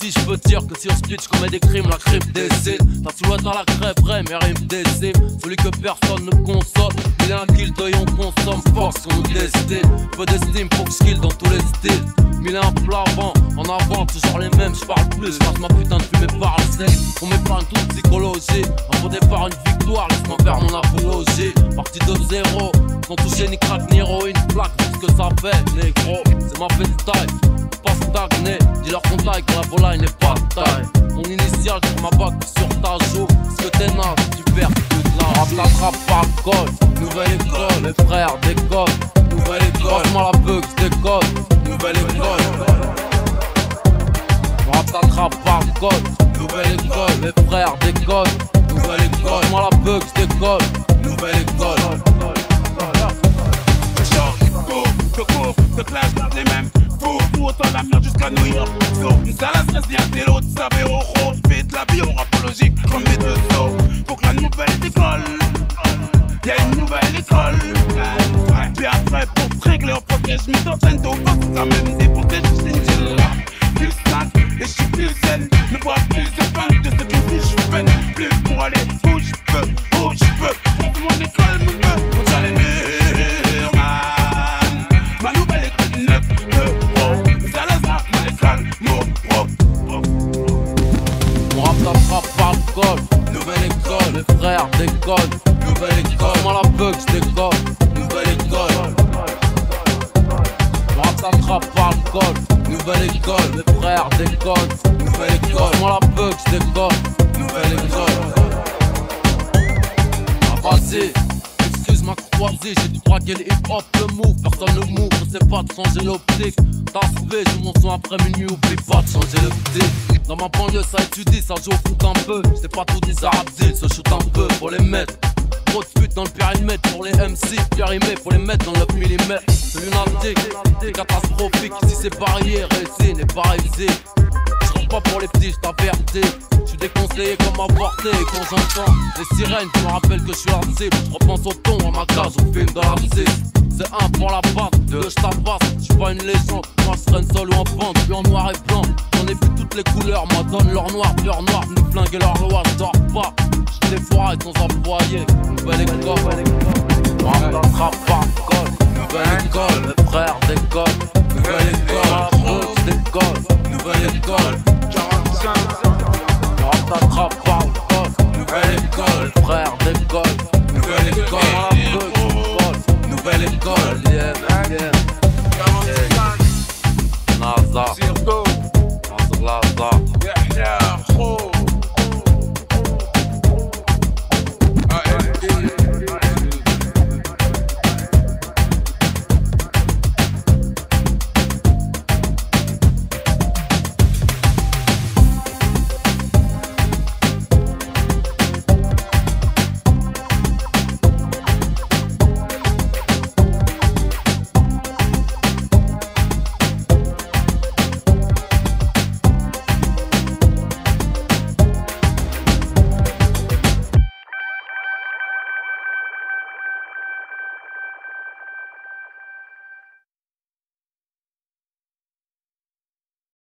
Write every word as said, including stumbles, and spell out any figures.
petit, je peux dire que si on split, je commets des crimes, la crime décide. Ta silhouette à la crêpe, vrai, mes rimes déciment. Celui que personne ne console, il est un kill d'œil, on consomme force, on nous destine. Peu d'estime pour que je kill dans tous les styles. Mille et un plats avant, en avant, toujours les mêmes, je parle plus, je ma putain de fumée par le sel. On m'épargne toute psychologie, un faux départ, une victoire, laisse-moi faire mon apologie. Partie de zéro, sans toucher ni crack ni héroïne, plaque, tout ce que ça fait, négro, c'est ma freestyle. Pas stagner, dis-leur qu'on taille quand la volaille n'est pas taille. Mon initial sur ma bague sur ta joue, parce que t'es naze, tu perds toute la rap, t'attrape par le col. Nouvelle école, mes frères décollent. Nouvelle école, passe-moi la bug, j'décolle. Nouvelle école, mon rap t'attrape par le col. Nouvelle école, mes frères décollent. Nouvelle école, passe-moi la bug, j'décolle. Nouvelle école. Je sors, cours, je cours, je clash, garde les mêmes. Fou, fou, autant la merde jusqu'à New York. Une salle à stress, y'a des lots, savez au rôle. Fais de la bio rapologique comme les deux sauts. Faut que la nouvelle décolle. Y'a une nouvelle école. Puis après, pour te régler, on protège mes d'entraîne. T'as pas tout ça, même idée pour tes juste une gel. Plus sain, et j'suis plus zen. Ne vois plus de fun de ce que je peine. Plus pour aller où j'peux, où j'peux. Pour mon école me veut, on tient les murs, man. Ma nouvelle école neuf euros. Salazar, ma école, mon pro. Mon rap t'attrape par le col. Nouvelle école, mes frères décollent. Nouvelle école, moi la bug, j'décolle. Nouvelle école, mon rap t'attrape par le col. Nouvelle école, mes frères décollent. Nouvelle école, moi la bug, j'décolle. Nouvelle école. Ah vas-y, excuse ma croisée, j'ai dû braquer le hip-hop, le move. Personne ne move, je sais pas de changer l'optique. T'as sauvé, joue mon son après minuit, oublie pas de changer l'optique. Dans ma banlieue ça étudie, ça joue au foot un peu. J'sais pas tout dit, ça rap deal, se shoot un peu pour les mettre. Trop de putes dans le périmètre pour les M C, périmé pour les mettre dans le neuf millimètres. C'est lunatique, c'est catastrophique. Ici c'est barrière, ici n'est pas réussi. J'rentre pas pour les petits, j't'avertis. J'suis déconseillé comme avorté. Et quand j'entends les sirènes, je me rappelle que j'suis la cible. J'repense au ton, à ma cage, au film de la six. C'est un pour la patte, deux j'tabasse. J'suis pas une légende, moi j'traîne seul ou en bande. J'suis en noir et blanc, j'en ai vu toutes les couleurs. Moi donne leur noir, leur noir, nous flinguer leur loi. J'dors pas, j'suis des foirés sans employés. Nouvelle école, on t'attrape par le col. Nouvelle école, mes frères décollent. Nouvelle école, la bouche décolle. Nouvelle école, quarante-cinq